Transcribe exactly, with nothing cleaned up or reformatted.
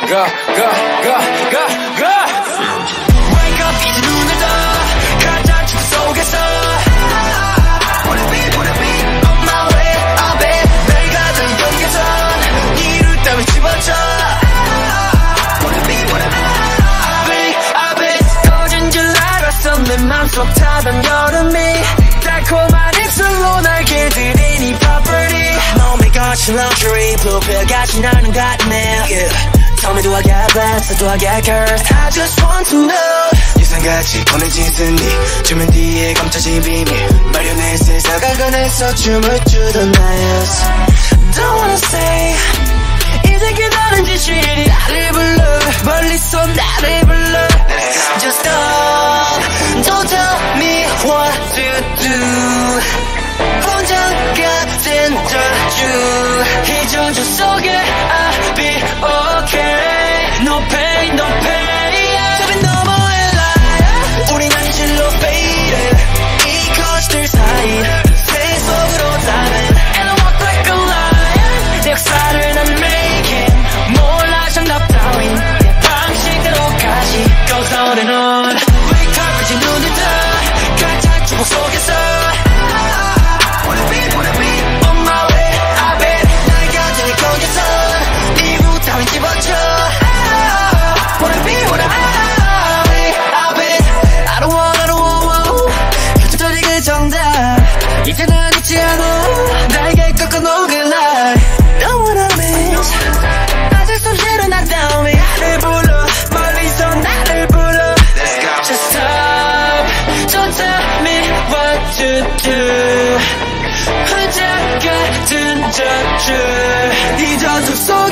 go, go, go, go, go. Wake up 이제 눈을 떠 가장 춤 속에서 Wanna be, wanna be on my way I'll be 내가 더 경계선 이루 따위 집어쳐 Wanna be, wanna be I'll be, I'll be 꺼진 줄 알았어 내 맘속 타던 여름이 달콤한 입술로 날 길들이니 property 놈의 거친 luxury blue pill 같이 나는 같네 yeah. Tell me do I get blessed or do I get cursed I just want to know 유산같이 꺼내진 승리 주면 뒤에 감춰진 비밀 마련했을 사각관에서 춤을 추던 나였어 Don't wanna say 이제 그다른 지실이 나를 불러 멀리서 나를 불러 Just stop Don't tell me what to do 혼자 같은 저주 이 저주 속에 I'll be okay No pain, no pain 저빈 너머의 light 우린 현실로 faded 이 거짓들 사이 새 속으로 다른 And I walk like a lion 내 역사를 난 making 몰라 정답 따윈 내 방식대로까지 Goes on and on Wake up 이제 눈을 떠 가장 주복 속에서 Wanna be, wanna be on my way I've been 날 곁에 경계선 이루 따윈 집어쳐 Wanna be, wanna be I've been I don't want, I don't want 펼쳐져리 그 정답 이제는 잊지 않아 나에게 꺾어놓은 그 날 Don't wanna miss 아직 숨쉬는 나 다음에 나를 불러 멀리서 나를 불러 Just stop Don't tell me what to do 혼자 같은 저주 이 저주 속